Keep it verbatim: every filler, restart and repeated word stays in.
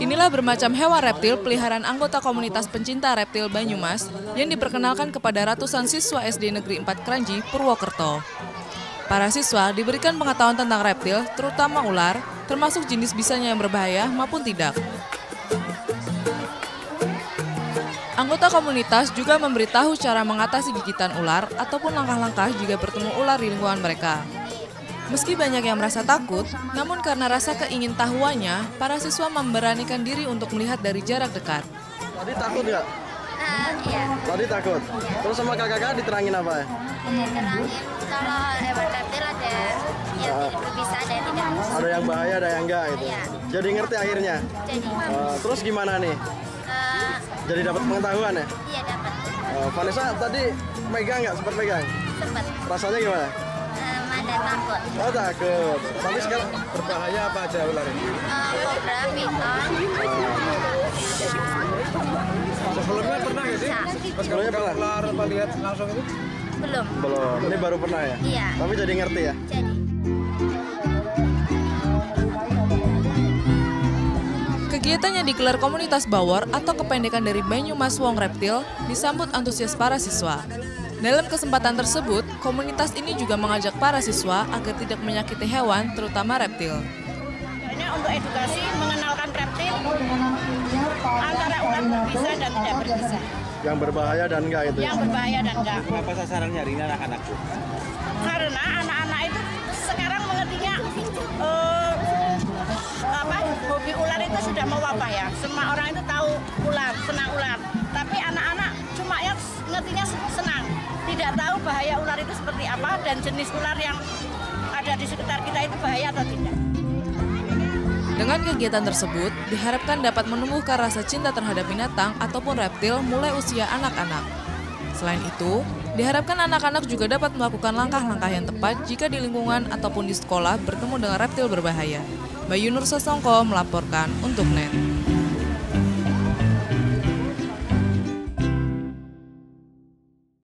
Inilah bermacam hewan reptil peliharaan anggota komunitas pencinta reptil Banyumas yang diperkenalkan kepada ratusan siswa S D Negeri empat Kranji, Purwokerto. Para siswa diberikan pengetahuan tentang reptil, terutama ular, termasuk jenis bisanya yang berbahaya maupun tidak. Anggota komunitas juga memberitahu cara mengatasi gigitan ular ataupun langkah-langkah jika bertemu ular di lingkungan mereka. Meski banyak yang merasa takut, namun karena rasa keingintahuannya, para siswa memberanikan diri untuk melihat dari jarak dekat. Tadi takut nggak? Uh, iya. Tadi takut. Terus sama kakak-kakak diterangin apa ya? Diterangin kalau hewan reptil ada yang Uh, berbisa, ada yang tidak. Ada yang bahaya, ada yang enggak gitu. Iya. Jadi ngerti akhirnya. Jadi, Uh, terus gimana nih? uh, Jadi dapat pengetahuan ya? iya dapat Uh, Vanessa tadi megang nggak? Sempat megang? sempat. Rasanya gimana? Uh, ada takut. Oh takut. Tapi sekarang berbahaya apa aja ular ini? Uh, kobra, piton, Sebelumnya pernah nggak sih? Pas kamu Sebelumnya pernah? ular apa lihat langsung itu? belum. Belum. Ini baru pernah ya? Iya. Tapi jadi ngerti ya? Jadi. Kegiatan yang digelar komunitas Bawor atau kependekan dari Banyumas Wong Reptil disambut antusias para siswa. Dalam kesempatan tersebut, komunitas ini juga mengajak para siswa agar tidak menyakiti hewan, terutama reptil. Ini untuk edukasi mengenalkan reptil antara ular berbisa dan tidak berbisa, Yang berbahaya dan enggak itu? yang berbahaya dan enggak. Kenapa sasarannya hari ini anak-anak? Karena anak-anak itu sekarang mengertinya eh, apa hobi ular itu sudah mewabah ya. Semua orang itu tahu ular, senang ular. Tapi anak-anak cuma yang ngertinya senang, tidak tahu bahaya ular itu seperti apa dan jenis ular yang ada di sekitar kita itu bahaya atau tidak. Dengan kegiatan tersebut, diharapkan dapat menumbuhkan rasa cinta terhadap binatang ataupun reptil mulai usia anak-anak. Selain itu, diharapkan anak-anak juga dapat melakukan langkah-langkah yang tepat jika di lingkungan ataupun di sekolah bertemu dengan reptil berbahaya. Bayu Nur Sasongko melaporkan untuk N E T.